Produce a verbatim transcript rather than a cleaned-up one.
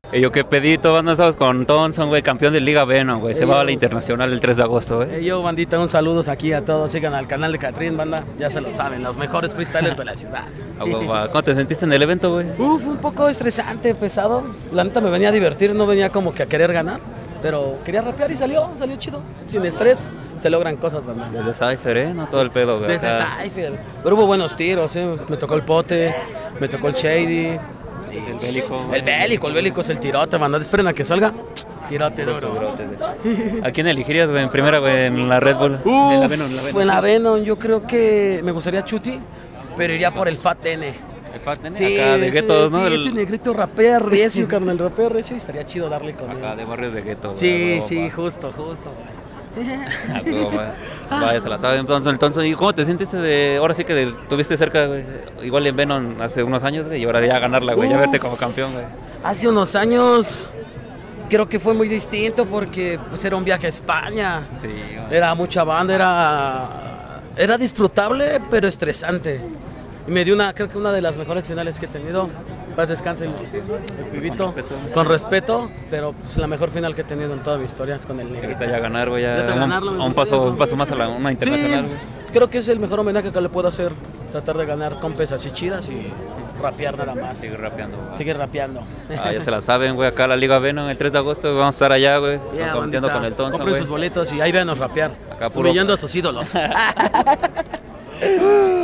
Y yo qué pedito, banda, estamos con Thompson, güey, campeón de Liga Venom, güey. Se va a la internacional el tres de agosto, güey. Eh, yo, bandita, un saludos aquí a todos. Sigan al canal de Catrín, banda. Ya se lo saben, los mejores freestylers de la ciudad. ¿Cómo te sentiste en el evento, güey? Uf, un poco estresante, pesado. La neta me venía a divertir, no venía como que a querer ganar. Pero quería rapear y salió, salió chido. Sin estrés, se logran cosas, banda. Desde Cypher, ¿eh? No todo el pedo, güey. Desde Cypher. Pero hubo buenos tiros, ¿eh? Me tocó el pote, me tocó el shady. El bélico. El bélico, el bélico es el tirote, banda. Esperen a que salga. Tirote duro. ¿A quién elegirías, güey, en primera, güey, en la Red Bull? Uf, en la Venom, la Venom. En la Venom, yo creo que me gustaría Chuti, pero iría por el Fat N. El Fat N, Sí, acá de guetos, sí, ¿no? Sí, El... ese negrito rapea recio, carnal, rapea recio y estaría chido darle con él. Acá de barrios de gueto. Sí, güey, sí, güey. justo, justo, güey. Ah, güey, güey. Vaya, se la saben, entonces, entonces, ¿y cómo te sentiste de, ahora sí que de, tuviste cerca, güey, igual en Venom hace unos años, güey, y ahora ya ganarla, güey, ya Uf. verte como campeón, güey? Hace unos años creo que fue muy distinto porque pues, era un viaje a España. Sí, güey. Era mucha banda, era, era disfrutable, pero estresante. Y me dio una, creo que una de las mejores finales que he tenido. Paz descanse el, el pibito. Con respeto. Con respeto, pero pues, la mejor final que he tenido en toda mi historia es con el negrito. Ahorita ya ganar, güey, ya, Ya te un, ganarlo, me un, gustaría, paso, ¿no? un paso más a la, una internacional, güey. Sí, creo que es el mejor homenaje que le puedo hacer. Tratar de ganar compes así chidas y rapear nada más. Sigue rapeando, güey. Sigue rapeando. Ah, ya se la saben, güey, acá la Liga Venom el tres de agosto, güey, vamos a estar allá, güey, Yeah, compitiendo bandita, con el Thompson, compren güey. sus boletos y ahí véanos rapear. Acá puro- Humillando a sus ídolos.